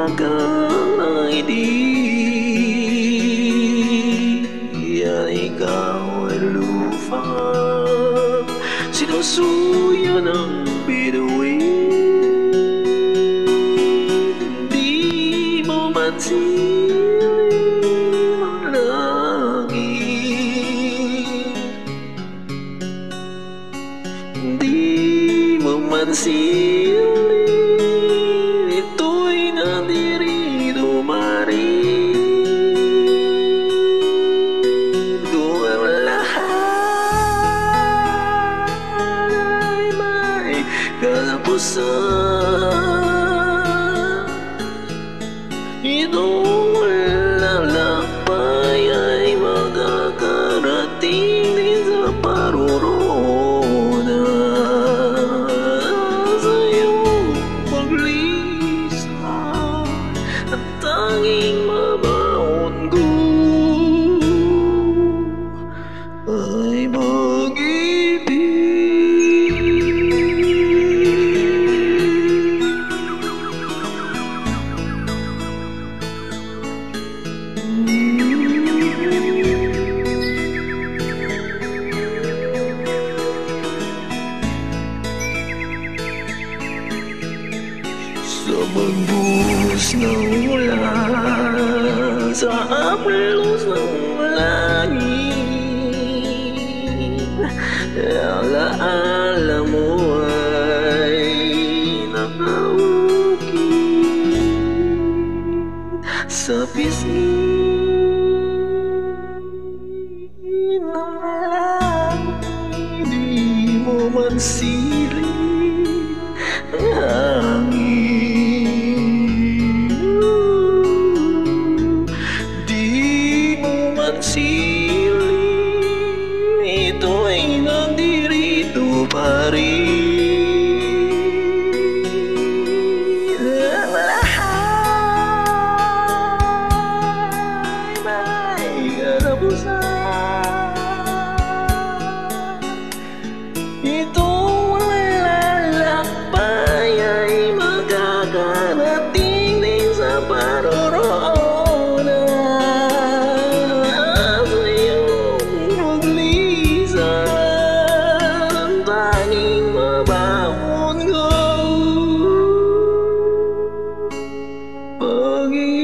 umagang ay di yan ikaw ay lupang sinusuyo ng bituin. Di mo man siling ang langit, di mo man siling ito'y nandirito marin. Kung ang lahat ay may kalapusan, itong lalakbay ay magkakarating din sa paruroonan. Sa iyong paglisan, ang tanging mabaon ko ay mag-ibig. Sa magbuhos ng ulan, sa aplos ng langit, alaala mo ay nakaukit sa pisngi ng langit. Di mo man siling ang hangin, di mo man siling ito ay nandirito pa rin. Ang lahat may kalapusan, itong lalakbay ay magkakarating din sa paroroonan. Sa iyong paglisan, ang tanging mabaon ko pag-ibig.